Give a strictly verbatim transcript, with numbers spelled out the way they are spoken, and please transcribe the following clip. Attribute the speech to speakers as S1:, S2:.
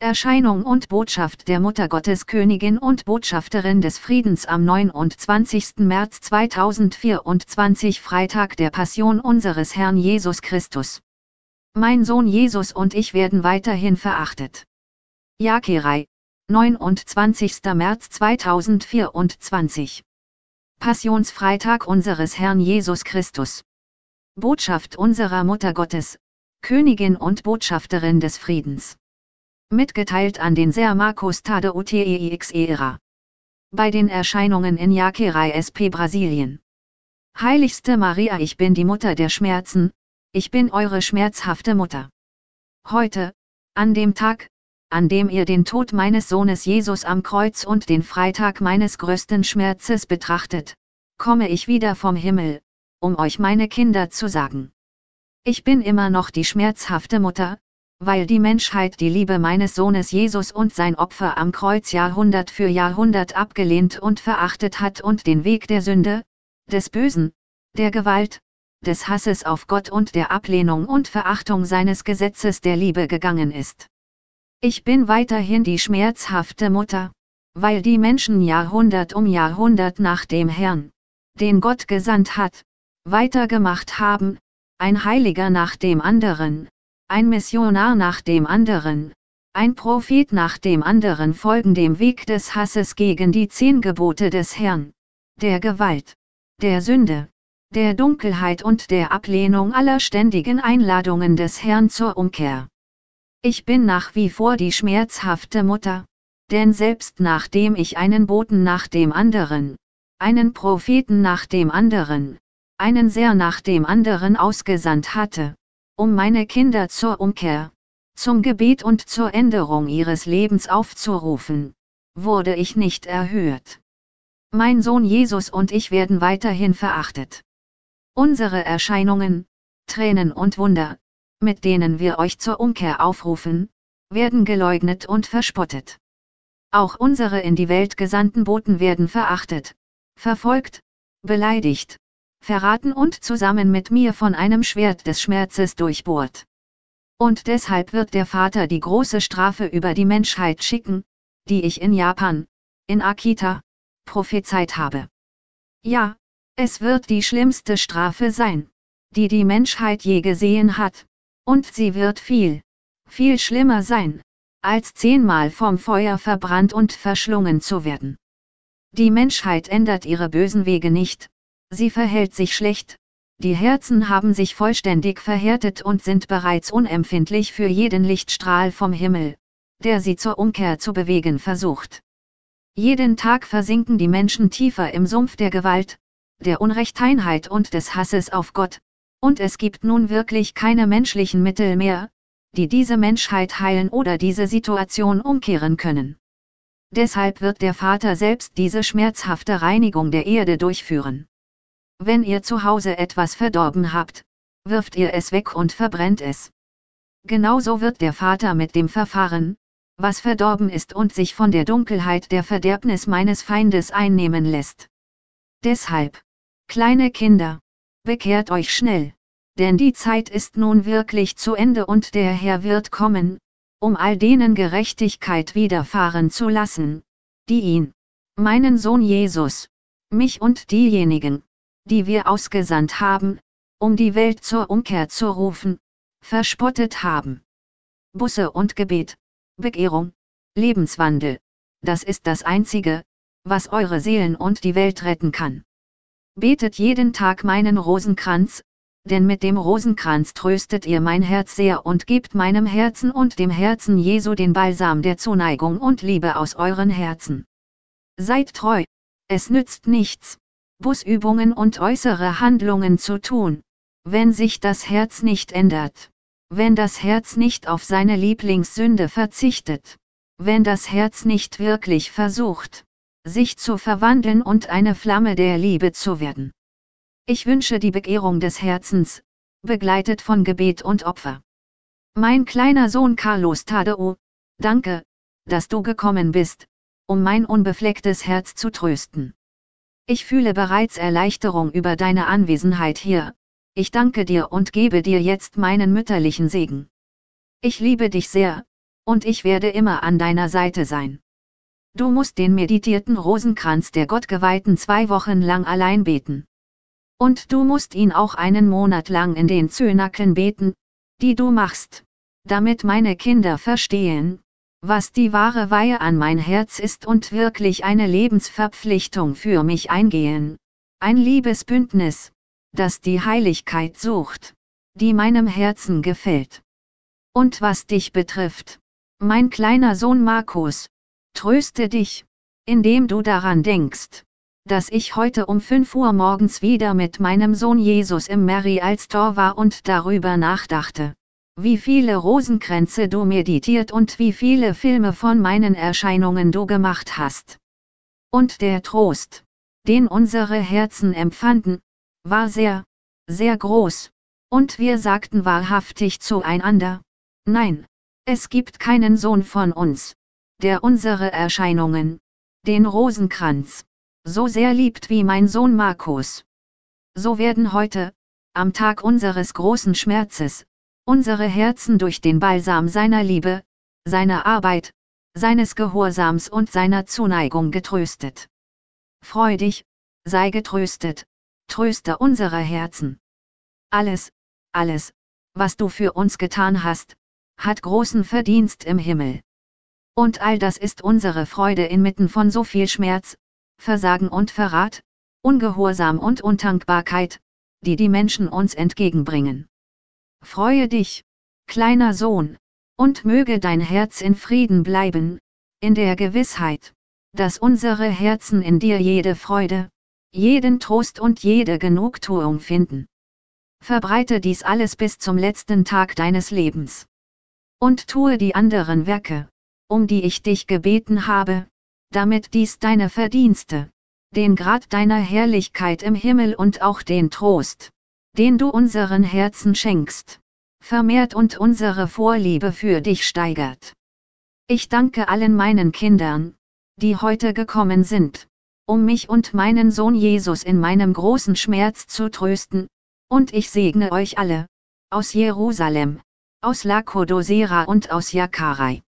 S1: Erscheinung und Botschaft der Muttergottes, Königin und Botschafterin des Friedens am neunundzwanzigsten März zweitausendvierundzwanzig, Freitag der Passion unseres Herrn Jesus Christus. Mein Sohn Jesus und ich werden weiterhin verachtet. Jakerei, neunundzwanzigster März zweitausendvierundzwanzig. Passionsfreitag unseres Herrn Jesus Christus. Botschaft unserer Muttergottes, Königin und Botschafterin des Friedens. Mitgeteilt an den Ser Marcos Tadeu Teixeira. Bei den Erscheinungen in Jakerei S P Brasilien. Heiligste Maria, ich bin die Mutter der Schmerzen, ich bin eure schmerzhafte Mutter. Heute, an dem Tag, an dem ihr den Tod meines Sohnes Jesus am Kreuz und den Freitag meines größten Schmerzes betrachtet, komme ich wieder vom Himmel, um euch meine Kinder zu sagen. Ich bin immer noch die schmerzhafte Mutter, weil die Menschheit die Liebe meines Sohnes Jesus und sein Opfer am Kreuz Jahrhundert für Jahrhundert abgelehnt und verachtet hat und den Weg der Sünde, des Bösen, der Gewalt, des Hasses auf Gott und der Ablehnung und Verachtung seines Gesetzes der Liebe gegangen ist. Ich bin weiterhin die schmerzhafte Mutter, weil die Menschen Jahrhundert um Jahrhundert nach dem Herrn, den Gott gesandt hat, weitergemacht haben, ein Heiliger nach dem anderen, ein Missionar nach dem anderen, ein Prophet nach dem anderen folgen dem Weg des Hasses gegen die zehn Gebote des Herrn, der Gewalt, der Sünde, der Dunkelheit und der Ablehnung aller ständigen Einladungen des Herrn zur Umkehr. Ich bin nach wie vor die schmerzhafte Mutter, denn selbst nachdem ich einen Boten nach dem anderen, einen Propheten nach dem anderen, einen Ser nach dem anderen ausgesandt hatte, um meine Kinder zur Umkehr, zum Gebet und zur Änderung ihres Lebens aufzurufen, wurde ich nicht erhört. Mein Sohn Jesus und ich werden weiterhin verachtet. Unsere Erscheinungen, Tränen und Wunder, mit denen wir euch zur Umkehr aufrufen, werden geleugnet und verspottet. Auch unsere in die Welt gesandten Boten werden verachtet, verfolgt, beleidigt, verraten und zusammen mit mir von einem Schwert des Schmerzes durchbohrt. Und deshalb wird der Vater die große Strafe über die Menschheit schicken, die ich in Japan, in Akita, prophezeit habe. Ja, es wird die schlimmste Strafe sein, die die Menschheit je gesehen hat, und sie wird viel, viel schlimmer sein, als zehnmal vom Feuer verbrannt und verschlungen zu werden. Die Menschheit ändert ihre bösen Wege nicht. Sie verhält sich schlecht, die Herzen haben sich vollständig verhärtet und sind bereits unempfindlich für jeden Lichtstrahl vom Himmel, der sie zur Umkehr zu bewegen versucht. Jeden Tag versinken die Menschen tiefer im Sumpf der Gewalt, der Unrechtheit und des Hasses auf Gott, und es gibt nun wirklich keine menschlichen Mittel mehr, die diese Menschheit heilen oder diese Situation umkehren können. Deshalb wird der Vater selbst diese schmerzhafte Reinigung der Erde durchführen. Wenn ihr zu Hause etwas verdorben habt, wirft ihr es weg und verbrennt es. Genauso wird der Vater mit dem Verfahren, was verdorben ist und sich von der Dunkelheit der Verderbnis meines Feindes einnehmen lässt. Deshalb, kleine Kinder, bekehrt euch schnell, denn die Zeit ist nun wirklich zu Ende und der Herr wird kommen, um all denen Gerechtigkeit widerfahren zu lassen, die ihn, meinen Sohn Jesus, mich und diejenigen, die wir ausgesandt haben, um die Welt zur Umkehr zu rufen, verspottet haben. Buße und Gebet, Bekehrung, Lebenswandel, das ist das Einzige, was eure Seelen und die Welt retten kann. Betet jeden Tag meinen Rosenkranz, denn mit dem Rosenkranz tröstet ihr mein Herz sehr und gebt meinem Herzen und dem Herzen Jesu den Balsam der Zuneigung und Liebe aus euren Herzen. Seid treu, es nützt nichts, Bußübungen und äußere Handlungen zu tun, wenn sich das Herz nicht ändert, wenn das Herz nicht auf seine Lieblingssünde verzichtet, wenn das Herz nicht wirklich versucht, sich zu verwandeln und eine Flamme der Liebe zu werden. Ich wünsche die Bekehrung des Herzens, begleitet von Gebet und Opfer. Mein kleiner Sohn Carlos Tadeu, danke, dass du gekommen bist, um mein unbeflecktes Herz zu trösten. Ich fühle bereits Erleichterung über deine Anwesenheit hier, ich danke dir und gebe dir jetzt meinen mütterlichen Segen. Ich liebe dich sehr, und ich werde immer an deiner Seite sein. Du musst den meditierten Rosenkranz der Gottgeweihten zwei Wochen lang allein beten. Und du musst ihn auch einen Monat lang in den Zönakeln beten, die du machst, damit meine Kinder verstehen, was die wahre Weihe an mein Herz ist und wirklich eine Lebensverpflichtung für mich eingehen, ein Liebesbündnis, das die Heiligkeit sucht, die meinem Herzen gefällt. Und was dich betrifft, mein kleiner Sohn Markus, tröste dich, indem du daran denkst, dass ich heute um fünf Uhr morgens wieder mit meinem Sohn Jesus im Mary als Tor war und darüber nachdachte, wie viele Rosenkränze du meditiert und wie viele Filme von meinen Erscheinungen du gemacht hast. Und der Trost, den unsere Herzen empfanden, war sehr, sehr groß, und wir sagten wahrhaftig zueinander, nein, es gibt keinen Sohn von uns, der unsere Erscheinungen, den Rosenkranz, so sehr liebt wie mein Sohn Markus. So werden heute, am Tag unseres großen Schmerzes, unsere Herzen durch den Balsam seiner Liebe, seiner Arbeit, seines Gehorsams und seiner Zuneigung getröstet. Freu dich, sei getröstet, Tröster unserer Herzen. Alles, alles, was du für uns getan hast, hat großen Verdienst im Himmel. Und all das ist unsere Freude inmitten von so viel Schmerz, Versagen und Verrat, Ungehorsam und Undankbarkeit, die die Menschen uns entgegenbringen. Freue dich, kleiner Sohn, und möge dein Herz in Frieden bleiben, in der Gewissheit, dass unsere Herzen in dir jede Freude, jeden Trost und jede Genugtuung finden. Verbreite dies alles bis zum letzten Tag deines Lebens. Und tue die anderen Werke, um die ich dich gebeten habe, damit dies deine Verdienste, den Grad deiner Herrlichkeit im Himmel und auch den Trost, den du unseren Herzen schenkst, vermehrt und unsere Vorliebe für dich steigert. Ich danke allen meinen Kindern, die heute gekommen sind, um mich und meinen Sohn Jesus in meinem großen Schmerz zu trösten, und ich segne euch alle, aus Jerusalem, aus Lakodosera und aus Jakarei.